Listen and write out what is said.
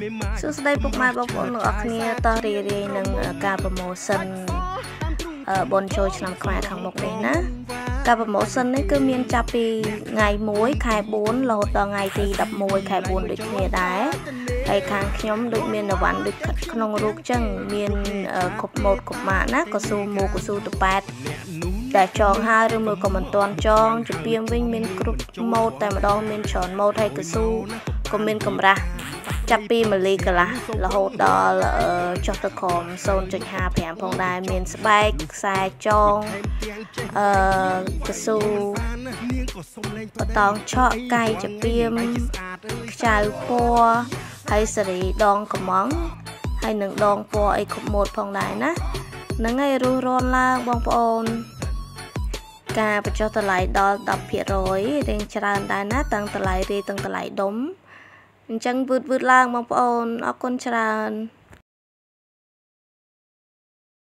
សួស្តីពុកម៉ែបងប្អូនទាំងអស់គ្នាតោះរីរាយនឹងការប្រម៉ូសិនបនចូលឆ្នាំខ្មែរខាងមុខនេះណាការប្រម៉ូសិននេះគឺមានចាប់ពីថ្ងៃ1ខែ4រហូតដល់ថ្ងៃទី11ខែ4ដូចគ្នាដែរហើយខាងខ្ញុំដូចមានអវ៉ាន់ដូចក្នុងរូបចឹងមានគ្រប់ម៉ូតគ្រប់ម៉ាកណាកស៊ូម៉ូកស៊ូតប៉ែតតែចងហើយឬមួយក៏មិនទាន់ចងជំរាបវិញមានគ្រប់ម៉ូតតែម្ដងមានច្រើនម៉ូតហើយកស៊ូក៏មានកម្រាស់ចាប់ពី1លីកន្លះរហូតដល់ចុះទៅក្រោម 0.55 ផងដែរមានស្បែកខ្សែចងកស៊ូបតងឆក់កាយចំពីមខ្ចៅពណ៌ហើយសេរីដងកំងហើយនឹងដងពណ៌អីគ្រប់ម៉ូតផងដែរណាហ្នឹងហើយរស់រានឡើងបងប្អូនការបញ្ចុះតម្លៃដល់ 10% រៀងច្រើនដែរណាទាំងតម្លៃរាយទាំងតម្លៃដុំអញ្ចឹងវឺតឡើងបងប្អូនអរគុណច្រើន